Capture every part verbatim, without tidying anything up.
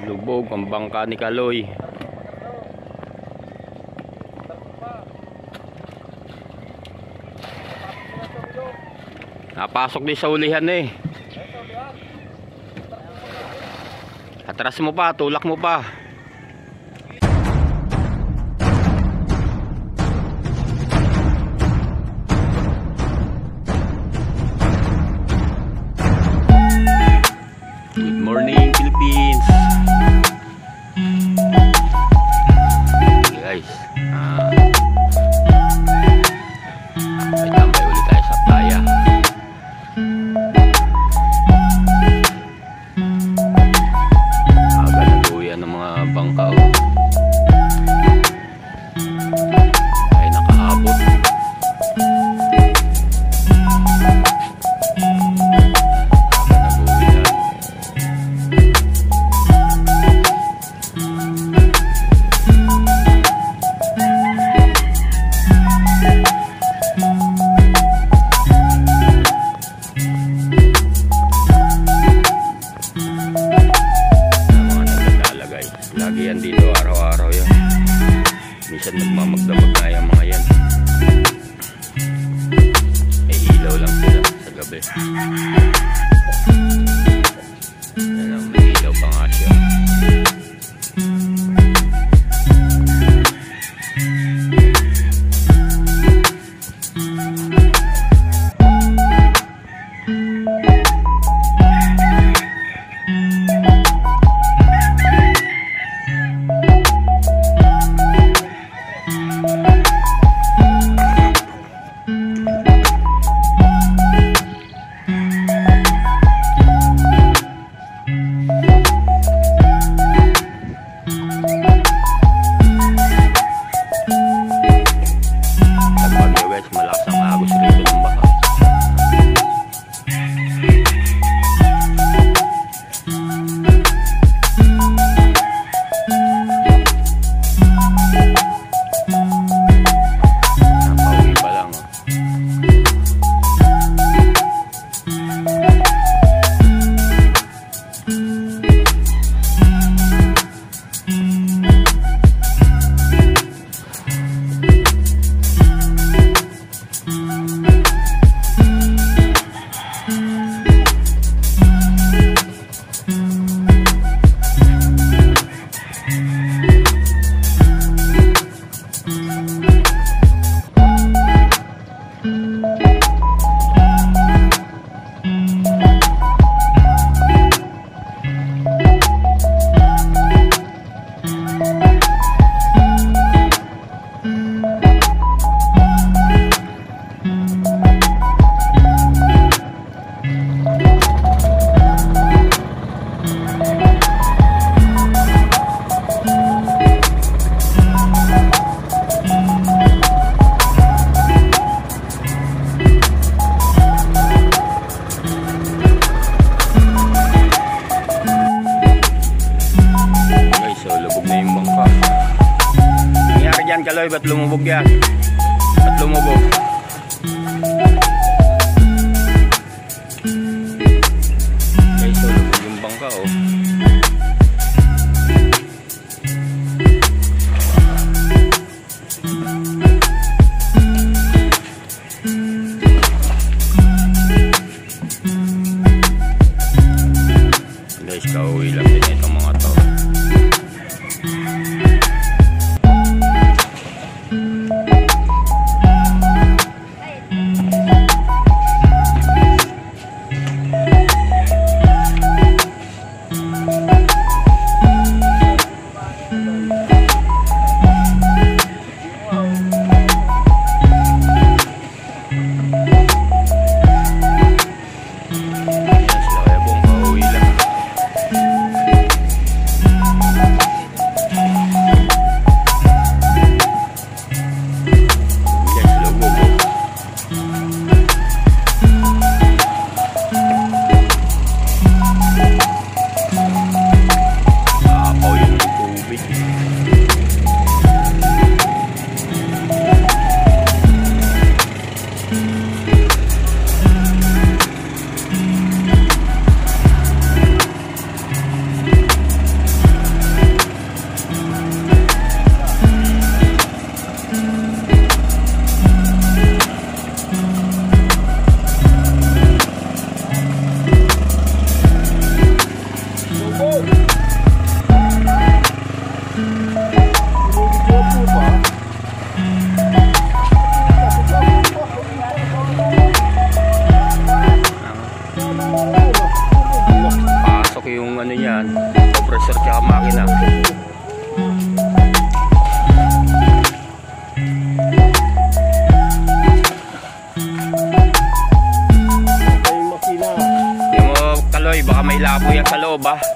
Lubog ang bangka ni Kaloy. Napasok din sa ulihan eh. Atras mo pa, tulak mo pa. Good morning Philippines. Okay guys, ah, may tambay ulit tayo sa playa. Aga nag-uwian ng mga bangka oh. Ay nakahabot. Lagi yan dito, araw-araw yan. Minsan nagmamagdamag na yung mga yan. May ilaw lang sila sa gabi. Yan lang, may ilaw pa nga siya. Malakas ang agos rito ng baka. Napauwi pa lang oh. Kaloy, ba't lumubog yan? Ba't lumubog? Okay, so lumubog yung bangka oh. Guys, kauwi lang din itong mga to. Mm-hmm. malaki yung ano niyan, compressor tsaka makina. Yung makina. Yung mo, Kaloy, baka may labo yan sa loob ah.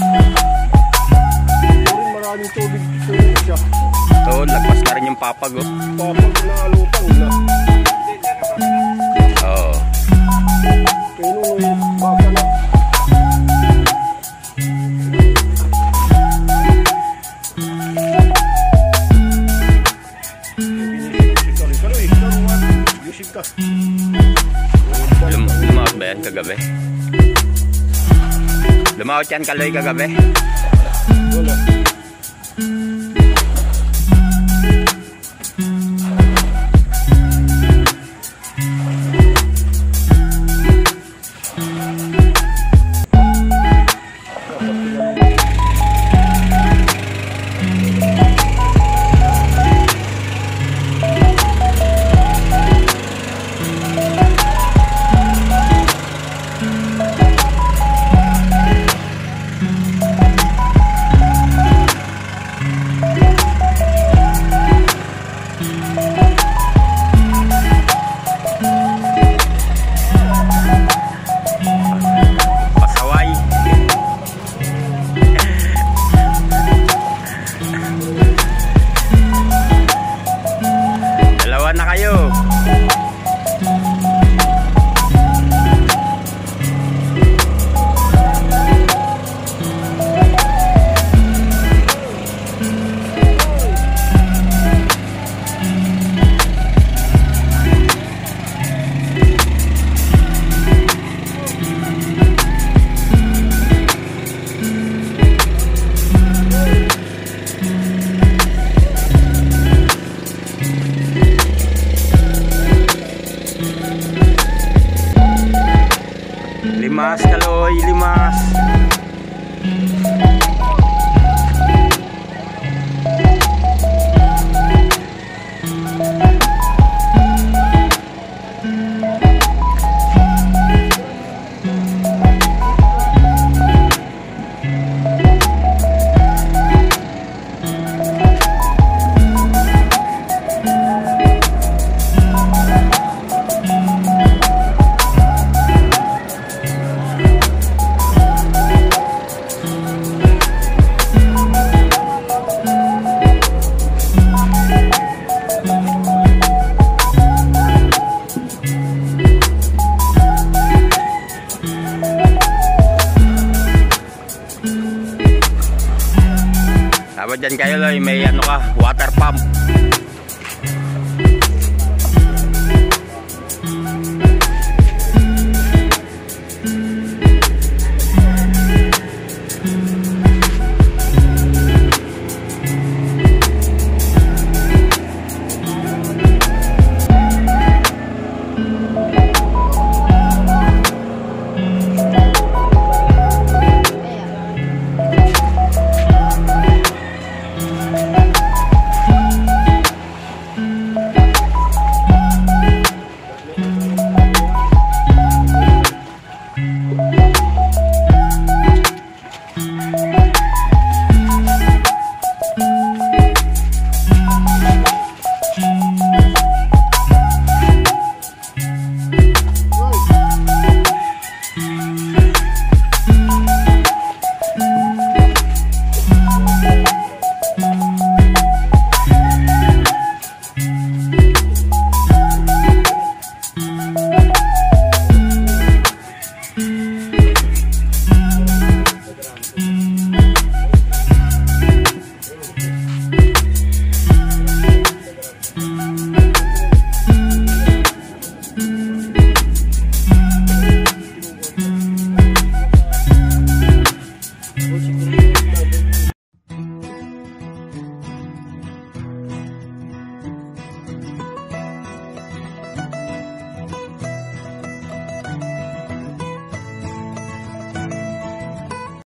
Maraming tubig dito yun siya. So, lagpas na rin yung papag oh. Papag na alutang na. Oo. Kaya nung yung baka na. Lum lumawat ba yan kagabi? Lumawat yan Kaloy kagabi? Wala. Na kayo. Limas Kaloy, limas. Dapat dyan kayo Loy, may ano ka, water pump. Mm-hmm.